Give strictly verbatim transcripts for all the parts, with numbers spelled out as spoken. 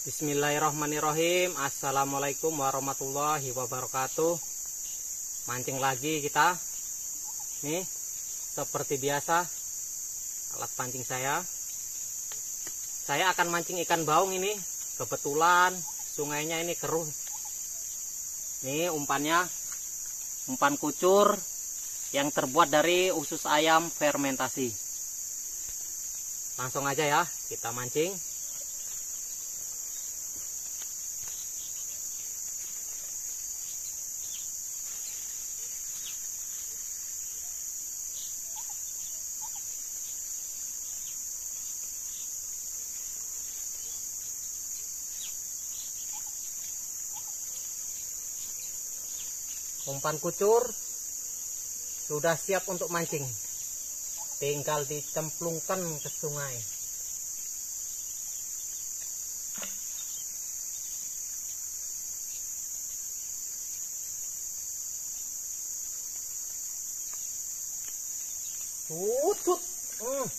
Bismillahirrahmanirrahim. Assalamualaikum warahmatullahi wabarakatuh. Mancing lagi kita. Nih, seperti biasa alat pancing saya. Saya akan mancing ikan baung ini. Kebetulan sungainya ini keruh. Nih umpannya, umpan kucur yang terbuat dari usus ayam fermentasi. Langsung aja ya, kita mancing. Umpan kucur sudah siap untuk mancing, tinggal dicemplungkan ke sungai. Tutut. Hmm.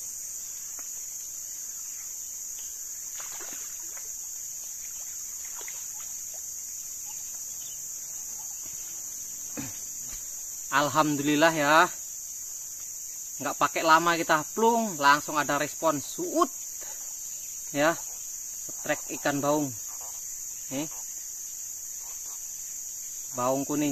Alhamdulillah ya, nggak pakai lama kita plung, langsung ada respon suut ya, trek ikan baung nih, baung kuning.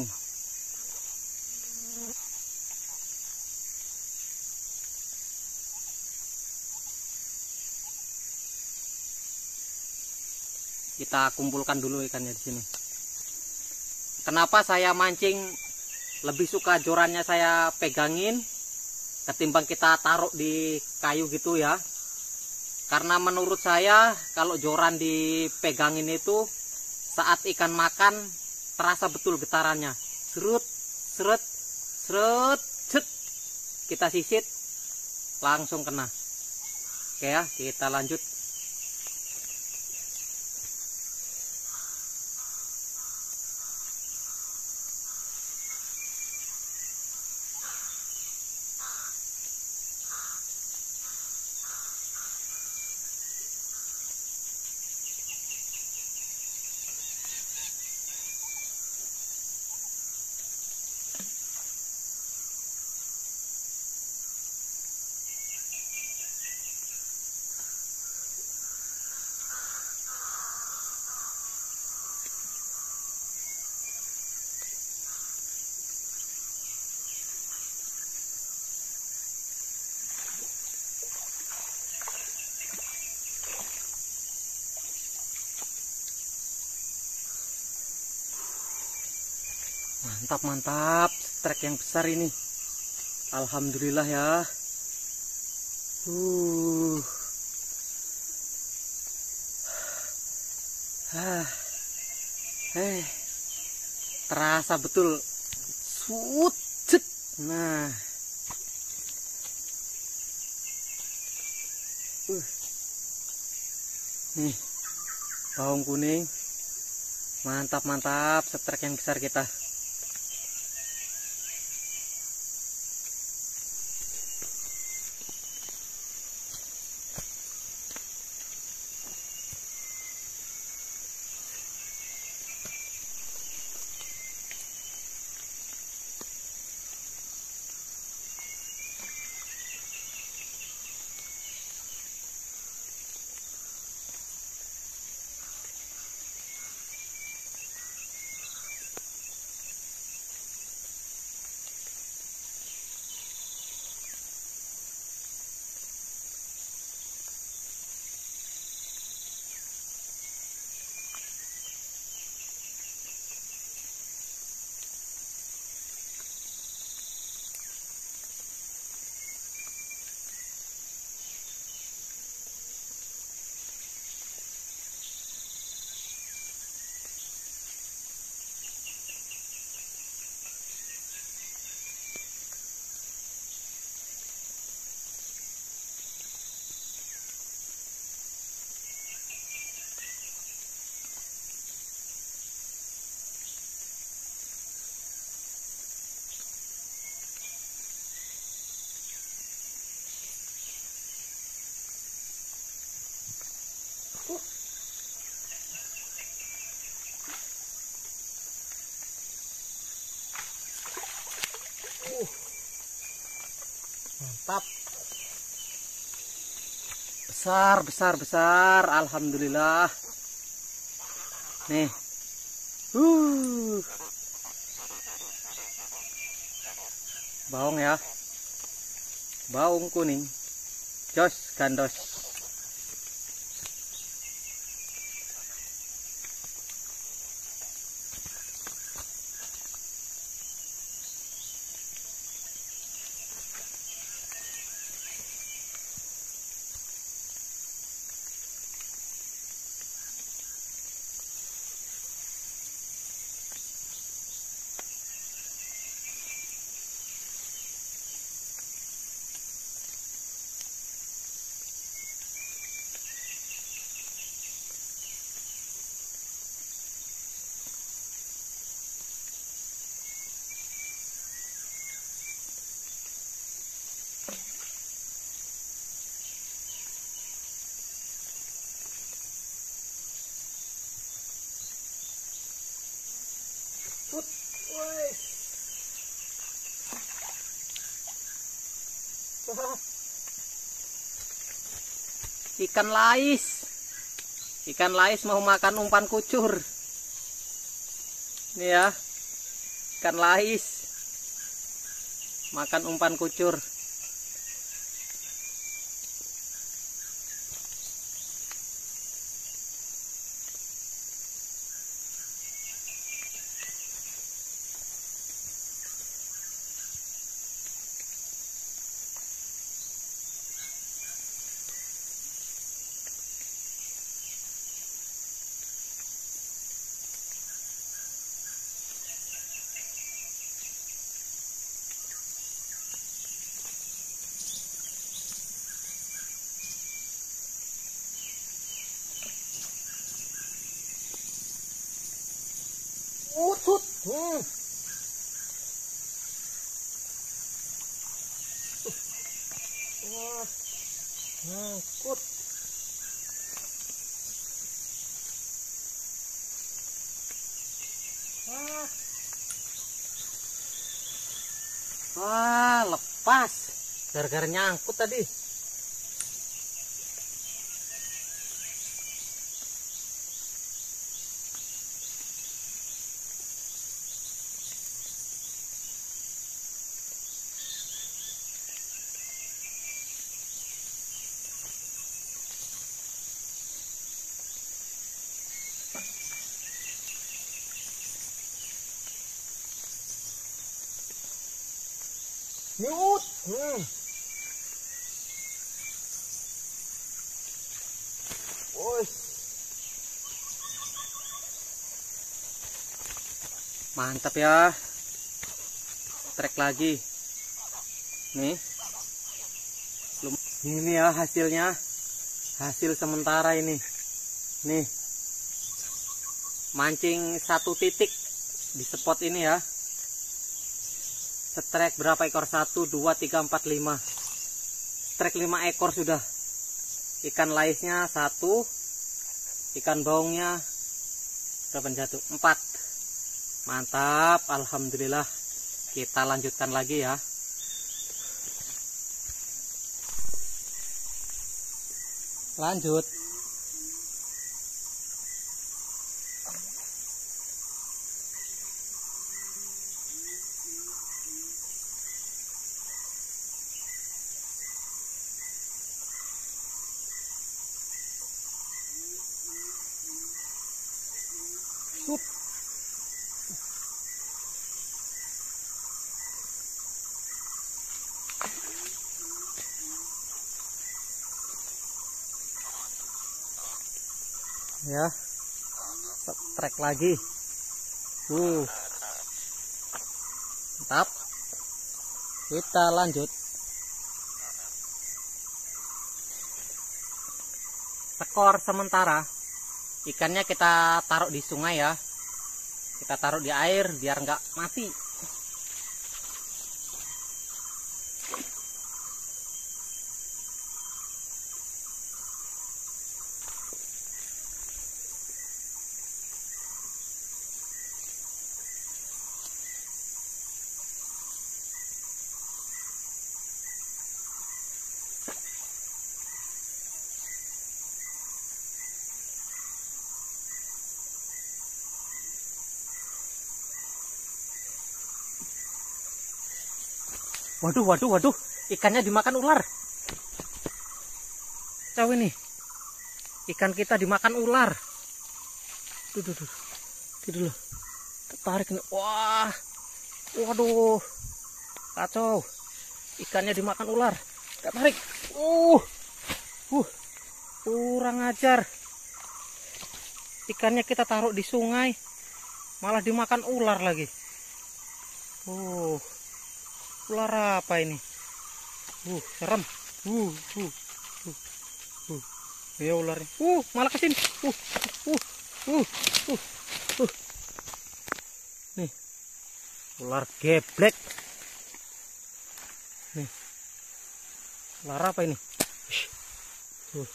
Kita kumpulkan dulu ikannya di sini. Kenapa saya mancing lebih suka jorannya saya pegangin ketimbang kita taruh di kayu gitu ya? Karena menurut saya kalau joran dipegangin itu saat ikan makan terasa betul getarannya. Serut, seret, seret, cet. Kita sisit langsung kena. Oke ya, kita lanjut. Mantap, mantap, trek yang besar ini. Alhamdulillah ya. Uh. Ah. Eh. Terasa betul. Sucet. Nah. Uh. Nih. Baung kuning. Mantap, mantap, setrek yang besar kita. Mantap. Besar, besar, besar. Alhamdulillah. Nih. Uh. Baung ya. Baung kuning. Jos gandos. Ikan lais. Ikan lais mau makan umpan kucur. Ini ya. Ikan lais makan umpan kucur. Utut. Hmm. Wah, ngangkut. Wah. Wah, lepas. Gara-gara nyangkut tadi. Nyut. Hmm. Woi. Mantap ya. Trek lagi. Nih. Ini ya hasilnya. Hasil sementara ini. Nih. Mancing satu titik di spot ini ya. Strike berapa ekor? Satu, dua, tiga, empat, lima. Strike lima ekor sudah. Ikan laisnya satu. Ikan baungnya berapa jatuh? Empat. Mantap, alhamdulillah. Kita lanjutkan lagi ya. Lanjut. Sup. Ya, trek lagi. Uh, mantap. Kita lanjut. Skor sementara. Ikannya kita taruh di sungai ya. Kita taruh di air biar nggak mati. Waduh, waduh, waduh. Ikannya dimakan ular. Kacau ini. Ikan kita dimakan ular. Tuh, tuh, tuh. Tuh, loh. Tarik nih. Wah. Waduh. Kacau. Ikannya dimakan ular. Kita tarik. Uh. Uh. Kurang ajar. Ikannya kita taruh di sungai, malah dimakan ular lagi. Uh. Ular apa ini? Uh, serem. Uh, uh, uh, uh. Ya ularnya. Uh, malah kesini. Uh, uh, uh, uh, uh. Nih, ular geblek. Nih, ular apa ini? Uh,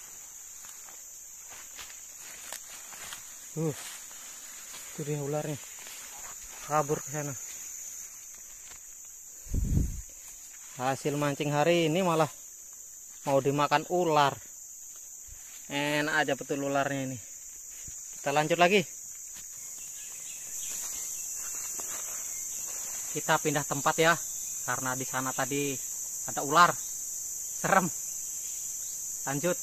uh, itu dia ularnya. Kabur ke sana. Hasil mancing hari ini malah mau dimakan ular. Enak aja betul ularnya ini. Kita lanjut lagi. Kita pindah tempat ya, karena di sana tadi ada ular. Serem. Lanjut.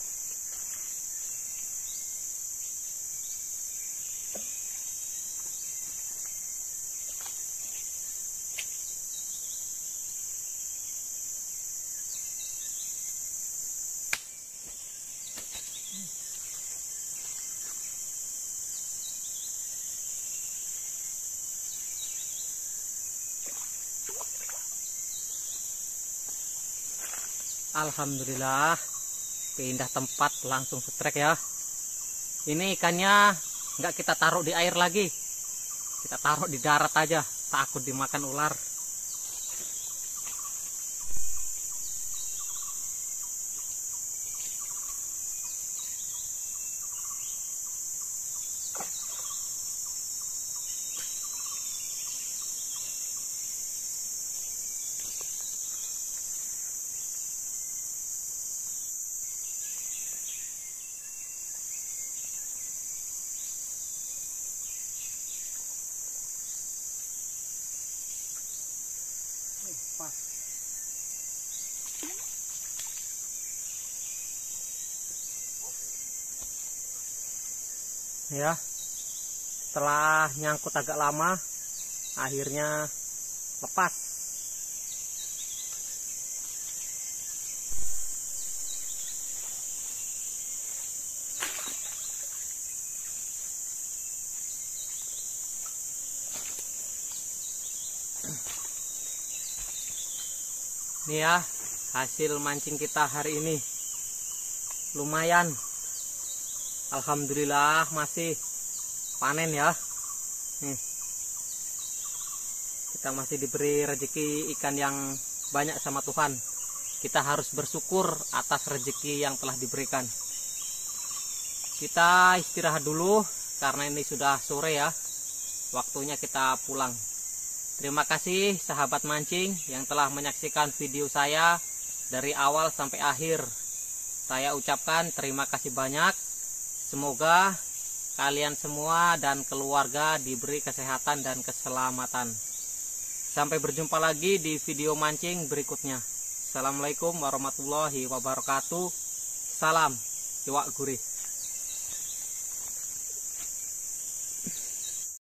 Alhamdulillah, pindah tempat langsung setrek ya. Ini ikannya nggak kita taruh di air lagi, kita taruh di darat aja, takut dimakan ular. Pas. Ya, setelah nyangkut agak lama, akhirnya lepas. Nih ya, hasil mancing kita hari ini lumayan. Alhamdulillah masih panen ya. Nih, kita masih diberi rezeki ikan yang banyak sama Tuhan. Kita harus bersyukur atas rezeki yang telah diberikan. Kita istirahat dulu karena ini sudah sore ya. Waktunya kita pulang. Terima kasih sahabat mancing yang telah menyaksikan video saya dari awal sampai akhir. Saya ucapkan terima kasih banyak. Semoga kalian semua dan keluarga diberi kesehatan dan keselamatan. Sampai berjumpa lagi di video mancing berikutnya. Assalamualaikum warahmatullahi wabarakatuh. Salam iwak gurih.